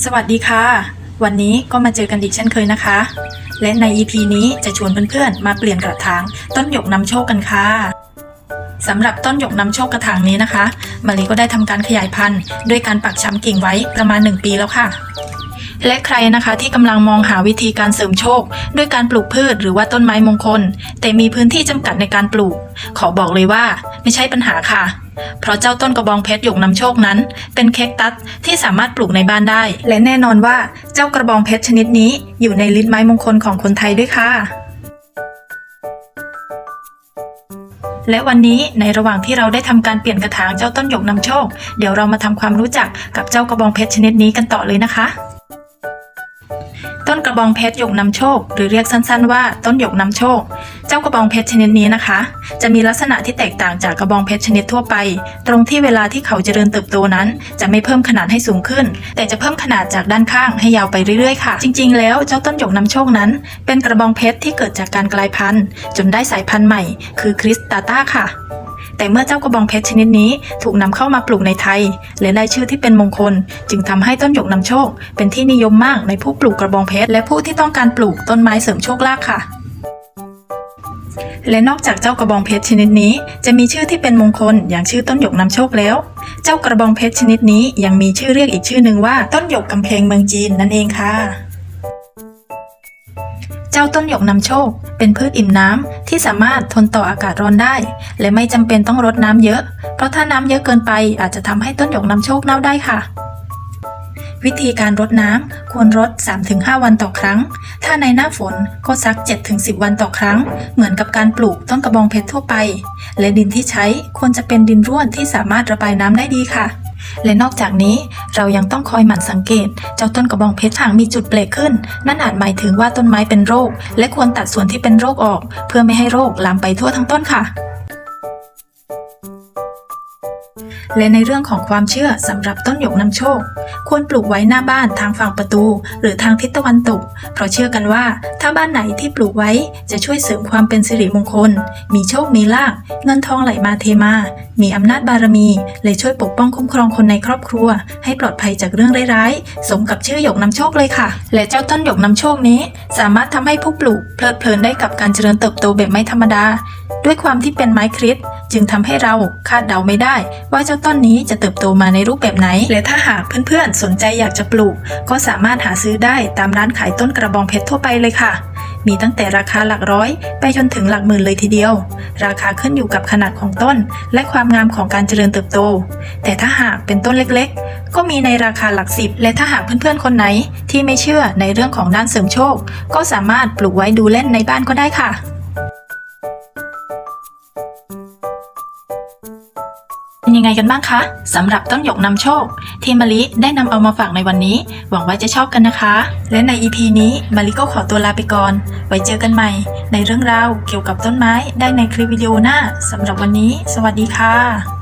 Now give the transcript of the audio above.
สวัสดีค่ะวันนี้ก็มาเจอกันอีกเช่นเคยนะคะและใน EP นี้จะชวนเพื่อนๆมาเปลี่ยนกระถางต้นหยกนำโชคกันค่ะสำหรับต้นหยกนำโชคกระถางนี้นะคะมะลิก็ได้ทำการขยายพันธุ์ด้วยการปักชำกิ่งไว้ประมาณ1 ปีแล้วค่ะและใครนะคะที่กำลังมองหาวิธีการเสริมโชคด้วยการปลูกพืชหรือว่าต้นไม้มงคลแต่มีพื้นที่จำกัดในการปลูกขอบอกเลยว่าไม่ใช่ปัญหาค่ะเพราะเจ้าต้นกระบองเพชรหยกนำโชคนั้นเป็นแคคตัสที่สามารถปลูกในบ้านได้และแน่นอนว่าเจ้ากระบองเพชรชนิดนี้อยู่ในลิสต์ไม้มงคลของคนไทยด้วยค่ะและวันนี้ในระหว่างที่เราได้ทำการเปลี่ยนกระถางเจ้าต้นหยกนำโชคเดี๋ยวเรามาทำความรู้จักกับเจ้ากระบองเพชรชนิดนี้กันต่อเลยนะคะต้นกระบองเพชรหยกนำโชคหรือเรียกสั้นๆว่าต้นหยกนำโชคเจ้ากระบองเพชรชนิดนี้นะคะจะมีลักษณะที่แตกต่างจากกระบองเพชรชนิดทั่วไปตรงที่เวลาที่เขาเจริญเติบโตนั้นจะไม่เพิ่มขนาดให้สูงขึ้นแต่จะเพิ่มขนาดจากด้านข้างให้ยาวไปเรื่อยๆค่ะจริงๆแล้วเจ้าต้นหยกนำโชคนั้นเป็นกระบองเพชรที่เกิดจากการกลายพันธุ์จนได้สายพันธุ์ใหม่คือคริสตาต้าค่ะแต่เมื่อเจ้ากระบองเพชรชนิดนี้ถูกนำเข้ามาปลูกในไทยและได้ชื่อที่เป็นมงคลจึงทำให้ต้นหยกนำโชคเป็นที่นิยมมากในผู้ปลูกกระบองเพชรและผู้ที่ต้องการปลูกต้นไม้เสริมโชคลาภค่ะและนอกจากเจ้ากระบองเพชรชนิดนี้จะมีชื่อที่เป็นมงคลอย่างชื่อต้นหยกนำโชคแล้วเจ้ากระบองเพชรชนิดนี้ยังมีชื่อเรียกอีกชื่อหนึ่งว่าต้นหยกกำแพงเมืองจีนนั่นเองค่ะเจ้าต้นหยกนำโชคเป็นพืชอิ่มน้ำที่สามารถทนต่ออากาศร้อนได้และไม่จำเป็นต้องรดน้ำเยอะเพราะถ้าน้ำเยอะเกินไปอาจจะทำให้ต้นหยกนำโชคเน่าได้ค่ะวิธีการรดน้ำควรรด 3-5 วันต่อครั้งถ้าในหน้าฝนก็สัก 7-10 วันต่อครั้งเหมือนกับการปลูกต้นกระบองเพชรทั่วไปและดินที่ใช้ควรจะเป็นดินร่วนที่สามารถระบายน้ำได้ดีค่ะและนอกจากนี้เรายังต้องคอยหมั่นสังเกตเจ้าต้นกระบองเพชรหากมีจุดเปลกขึ้นนั่นอาจหมายถึงว่าต้นไม้เป็นโรคและควรตัดส่วนที่เป็นโรคออกเพื่อไม่ให้โรคลามไปทั่วทั้งต้นค่ะและในเรื่องของความเชื่อสำหรับต้นหยกนำโชคควรปลูกไว้หน้าบ้านทางฝั่งประตูหรือทางทิศตะวันตกเพราะเชื่อกันว่าถ้าบ้านไหนที่ปลูกไว้จะช่วยเสริมความเป็นสิริมงคลมีโชคมีลาภเงินทองไหลมาเทมามีอำนาจบารมีและช่วยปกป้องคุ้มครองคนในครอบครัวให้ปลอดภัยจากเรื่องร้ายๆสมกับชื่อหยกนำโชคเลยค่ะและเจ้าต้นหยกนำโชคนี้สามารถทำให้ผู้ปลูกเพลิดเพลินได้กับการเจริญเติบโตแบบไม่ธรรมดาด้วยความที่เป็นไม้คริสต์จึงทำให้เราคาดเดาไม่ได้ว่าเจ้าต้นนี้จะเติบโตมาในรูปแบบไหนและถ้าหากเพื่อนๆสนใจอยากจะปลูกก็สามารถหาซื้อได้ตามร้านขายต้นกระบองเพชรทั่วไปเลยค่ะมีตั้งแต่ราคาหลักร้อยไปจนถึงหลักหมื่นเลยทีเดียวราคาขึ้นอยู่กับขนาดของต้นและความงามของการเจริญเติบโตแต่ถ้าหากเป็นต้นเล็กๆก็มีในราคาหลัก10และถ้าหากเพื่อนๆคนไหนที่ไม่เชื่อในเรื่องของด้านเสริมโชคก็สามารถปลูกไว้ดูเล่นในบ้านก็ได้ค่ะเป็นยังไงกันบ้างคะสำหรับต้นหยกนำโชคที่มะลิได้นำเอามาฝากในวันนี้หวังว่าจะชอบกันนะคะและใน EP นี้มะลิก็ขอตัวลาไปก่อนไว้เจอกันใหม่ในเรื่องราวเกี่ยวกับต้นไม้ได้ในคลิปวิดีโอหน้าสำหรับวันนี้สวัสดีค่ะ